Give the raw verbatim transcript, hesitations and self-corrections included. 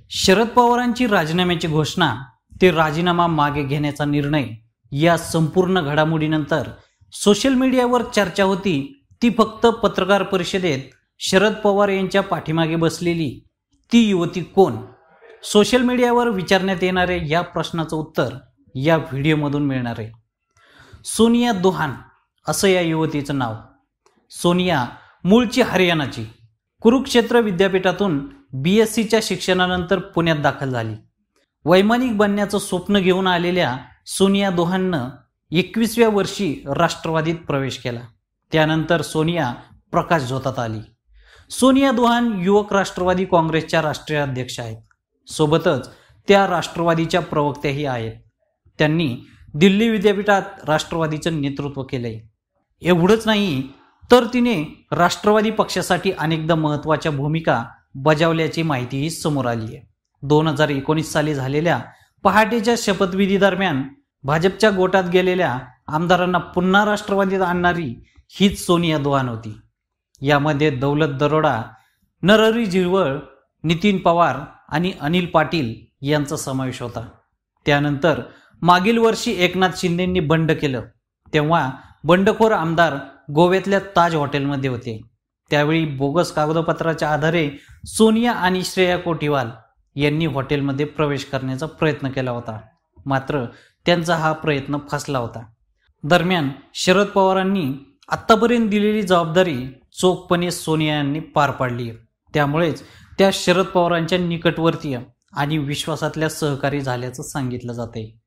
शरद पवारांची राजीनाम्याची घोषणा ते राजीनामा मागे घेण्याचा निर्णय या संपूर्ण घडामोडीनंतर सोशल मीडियावर चर्चा होती ती फक्त पत्रकार परिषदेत शरद पवार यांच्या पाठीमागे बसलेली ती युवती कोण? सोशल मीडियावर विचारण्यात येणारे या प्रश्नाचं उत्तर या व्हिडिओमधून मिळणार आहे। सोनिया दोहान असं या युवतीचं नाव। सोनिया मूळची हरियाणाची, कुरुक्षेत्र विद्यापीठातून बी एस सीच्या शिक्षणानंतर पुण्यात दाखल झाली। वैमानिक बनण्याचं स्वप्न घेऊन आलेल्या सोनिया दोहाननं एकविसाव्या वर्षी राष्ट्रवादीत प्रवेश केला। त्यानंतर सोनिया प्रकाश झोतात आली। सोनिया दोहान युवक राष्ट्रवादी काँग्रेसच्या राष्ट्रीय अध्यक्ष आहेत, सोबतच त्या राष्ट्रवादीच्या प्रवक्त्याही आहेत। त्यांनी दिल्ली विद्यापीठात राष्ट्रवादीचं नेतृत्व केलंय। एवढंच नाही तर तिने राष्ट्रवादी पक्षासाठी अनेकदा महत्त्वाच्या भूमिका बजावल्याची माहितीही समोर आली आहे। दोन हजार एकोणीस साली झालेल्या पहाटेच्या शपथविधी दरम्यान भाजपच्या गोटात गेलेल्या आमदारांना पुन्हा राष्ट्रवादीत आणणारी हीच सोनिया दोहान होती। यामध्ये दौलत दरोडा, नरहरी झिरवळ, नितीन पवार आणि अनिल पाटील यांचा समावेश होता। त्यानंतर मागील वर्षी एकनाथ शिंदेंनी बंड केलं तेव्हा बंडखोर आमदार गोव्यातल्या ताज हॉटेलमध्ये होते। त्यावेळी बोगस कागदपत्राच्या आधारे सोनिया आणि श्रेया कोठीवाल यांनी हॉटेलमध्ये प्रवेश करण्याचा प्रयत्न केला होता, मात्र त्यांचा हा प्रयत्न फसला होता। दरम्यान शरद पवारांनी आत्तापर्यंत दिलेली जबाबदारी चोखपणे सोनिया यांनी पार पाडली आहे। त्यामुळेच त्या शरद पवारांच्या निकटवर्तीय आणि विश्वासातल्या सहकारी झाल्याचं सांगितलं जाते।